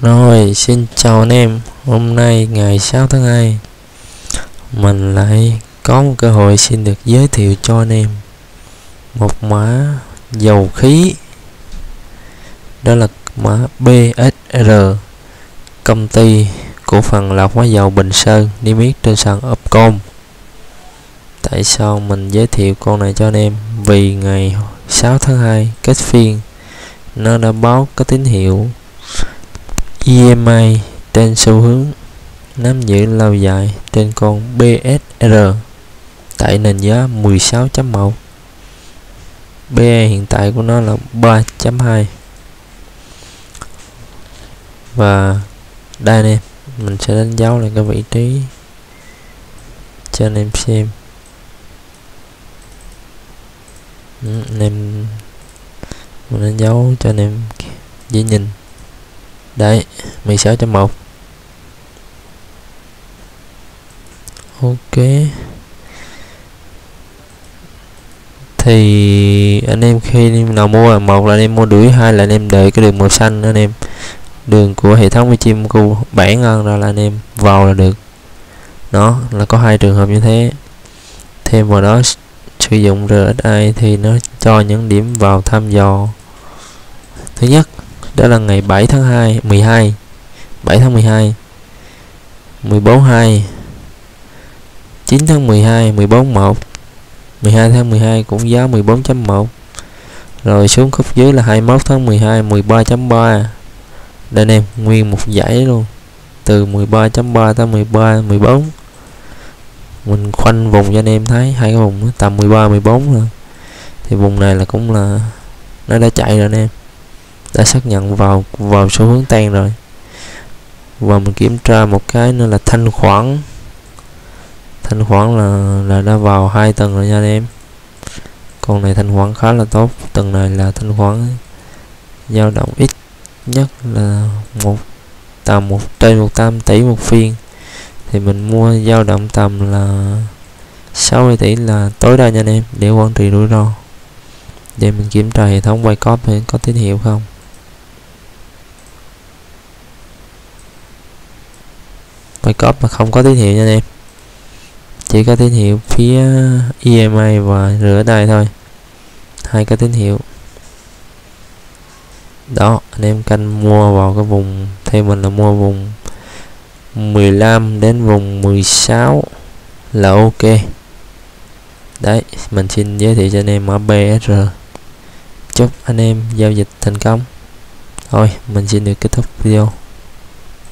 Rồi, xin chào anh em. Hôm nay ngày 6 tháng 2, mình lại có một cơ hội xin được giới thiệu cho anh em một mã dầu khí. Đó là mã BSR, công ty cổ phần lọc hóa dầu Bình Sơn, niêm yết trên sàn Upcom. Tại sao mình giới thiệu con này cho anh em? Vì ngày 6 tháng 2 kết phiên, nó đã báo có tín hiệu EMA trên xu hướng nắm giữ lâu dài trên con BSR tại nền giá 16.1. PE hiện tại của nó là 3.2. Và đây anh em, mình sẽ đánh dấu lại cái vị trí cho anh em xem. Anh em mình đánh dấu cho anh em dễ nhìn. Đấy, 16.1. Ok. Thì anh em khi nào mua, một là anh em mua đuổi, hai là anh em đợi cái đường màu xanh anh em, đường của hệ thống chim cu bản hơn ra là anh em vào là được. Đó là có hai trường hợp như thế. Thêm vào đó sử dụng RSI thì nó cho những điểm vào thăm dò. Thứ nhất, đó là ngày 7 tháng 2, 12, 7 tháng 12, 14/2, 9 tháng 12, 14/1, 12 tháng 12 cũng giá 14.1. Rồi xuống khúc dưới là 21 tháng 12, 13.3. Đây anh em, nguyên một dãy luôn. Từ 13.3 tới 13, 14. Mình khoanh vùng cho anh em thấy hai cái vùng tầm 13, 14 rồi. Thì vùng này là cũng là nó đã chạy rồi anh em. Đã xác nhận vào xu hướng tan rồi. Và mình kiểm tra một cái nữa là thanh khoản. Thanh khoản là đã vào 2 tầng rồi nha anh em. Con này thanh khoản khá là tốt. Tầng này là thanh khoản dao động ít nhất là tầm trên 100 tỷ một phiên. Thì mình mua dao động tầm là 60 tỷ là tối đa nha anh em, để quản trị rủi ro. Để mình kiểm tra hệ thống quay cóp có tín hiệu không. Quay cóp mà không có tín hiệu nha anh em, chỉ có tín hiệu phía EMA và RSI thôi, hai cái tín hiệu đó. Anh em canh mua vào cái vùng, theo mình là mua vùng 15 đến vùng 16 là ok. Đấy, mình xin giới thiệu cho anh em mã BSR. Chúc anh em giao dịch thành công. Thôi mình xin được kết thúc video.